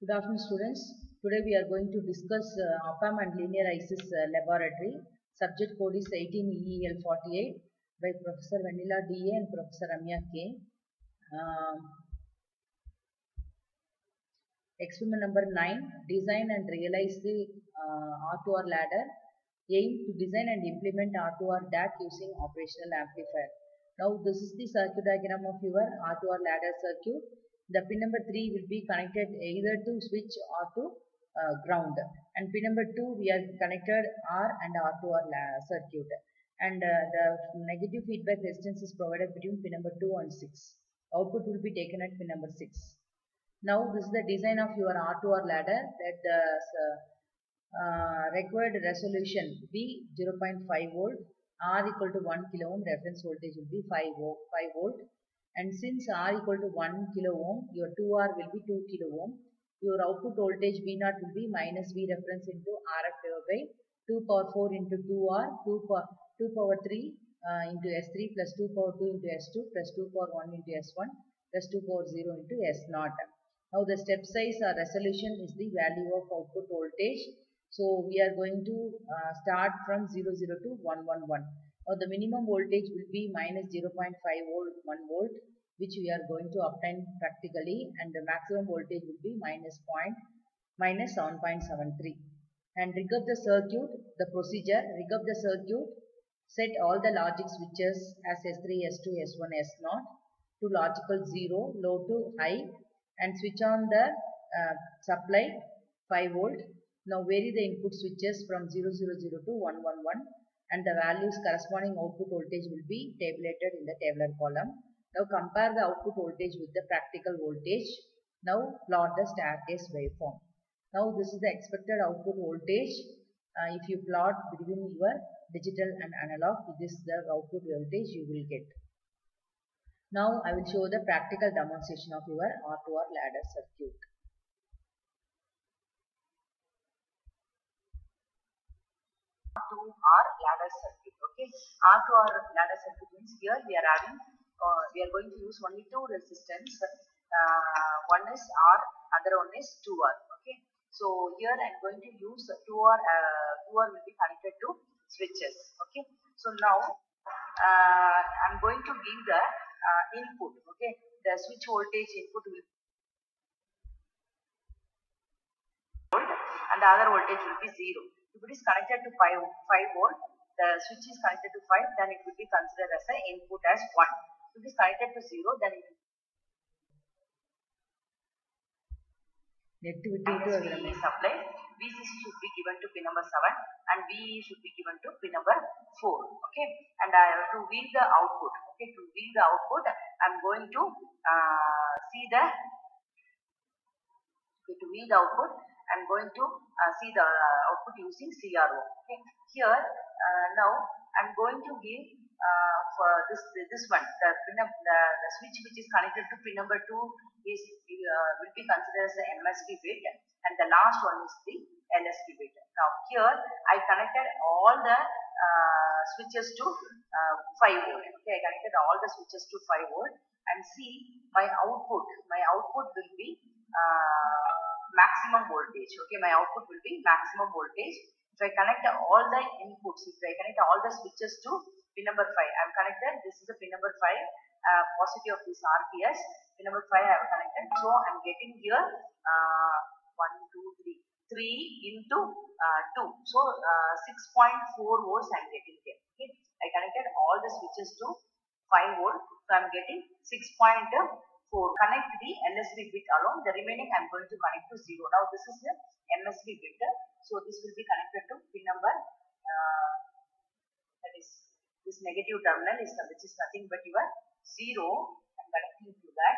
Good afternoon, students. Today we are going to discuss Op-Amp and Linear ICs laboratory. Subject code is 18EEL48 by Professor Vanilla DA and Professor Ramya K. Experiment number 9. Design and realize the R2R ladder. Aim to design and implement R2R DAC using operational amplifier. Now this is the circuit diagram of your R2R ladder circuit. The pin number 3 will be connected either to switch or to ground, and pin number 2 we are connected R and R2R circuit, and the negative feedback resistance is provided between pin number 2 and 6. Output will be taken at pin number 6. Now this is the design of your R2R ladder. That the required resolution be 0.5 volt, R equal to 1 kilo ohm, reference voltage will be 5 volt. And since R equal to 1 kilo ohm, your 2R will be 2 kilo ohm. Your output voltage V0 will be minus V reference into RF divided by 2 power 4 into 2R, 2 power 3 into S3 plus 2 power 2 into S2 plus 2 power 1 into S1 plus 2 power 0 into S0. Now the step size or resolution is the value of output voltage. So we are going to start from 0, 0 to 1, 1, 1. Now the minimum voltage will be minus 0.5 volt, 1 volt, which we are going to obtain practically, and the maximum voltage will be minus 7.73. And rig up the circuit, the procedure, rig up the circuit, set all the logic switches as S3, S2, S1, S0 to logical 0, low to high, and switch on the supply 5 volt. Now vary the input switches from 0, 0, 0 to 1, 1, 1. And the values corresponding output voltage will be tabulated in the tabular column. Now compare the output voltage with the practical voltage. Now plot the staircase waveform. Now this is the expected output voltage. If you plot between your digital and analog, this is the output voltage you will get. Now I will show the practical demonstration of your R2R ladder circuit. R ladder circuit. Okay, R2R ladder circuit means here we are having we are going to use only two resistance. One is R, other one is 2R. Okay, so here I am going to use 2R. 2R will be connected to switches. Okay, so now I am going to give the input. Okay, the switch voltage input will and the other voltage will be 0. If it is connected to 5 volt, the switch is connected to 5, then it will be considered as an input as 1. If it is connected to 0, then it will be supplied. VCC should be given to pin number 7 and VE should be given to pin number 4. Okay, and to read the output. Okay, to read the output, I am going to see the. Okay, to read the output, I am going to see the output using CRO. Okay, here now I am going to give for this one the switch which is connected to pin number 2 is will be considered as the MSB bit, and the last one is the LSB bit. Now here I connected all the switches to 5 volt. Okay, I connected all the switches to 5 volt, and see my output. My output will be maximum voltage. Okay, my output will be maximum voltage. If I connect all the inputs, if I connect all the switches to pin number 5, I am connected. This is the pin number 5, positive of this RPS. Pin number 5 I have connected. So I am getting here 3 into 2. So 6.4 volts I am getting here. Okay, I connected all the switches to 5 volt. So I am getting 6.4. Connect the LSB bit alone. The remaining I am going to connect to 0. Now this is the MSB bit. So this will be connected to pin number that is this negative terminal is which is nothing but your 0. I am connecting to that.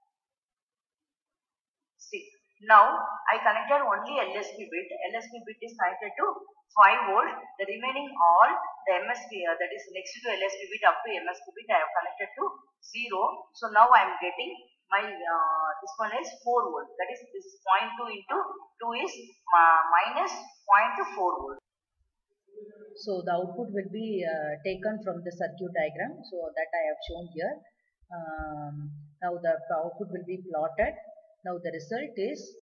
6. Now I connected only LSB bit. LSB bit is connected to 5 volt. The remaining all the MSB that is next to LSB bit up to MSB bit I have connected to 0. So now I am getting my this one is 4 volt. That is this 0.2 into 2 is minus 0.4 volt. So the output will be taken from the circuit diagram. So that I have shown here. Now the output will be plotted. Now the result is